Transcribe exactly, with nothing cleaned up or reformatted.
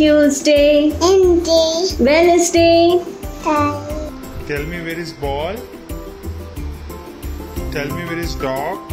Tuesday, Monday, Wednesday, Thursday. Tell me where is ball. Tell me where is dog.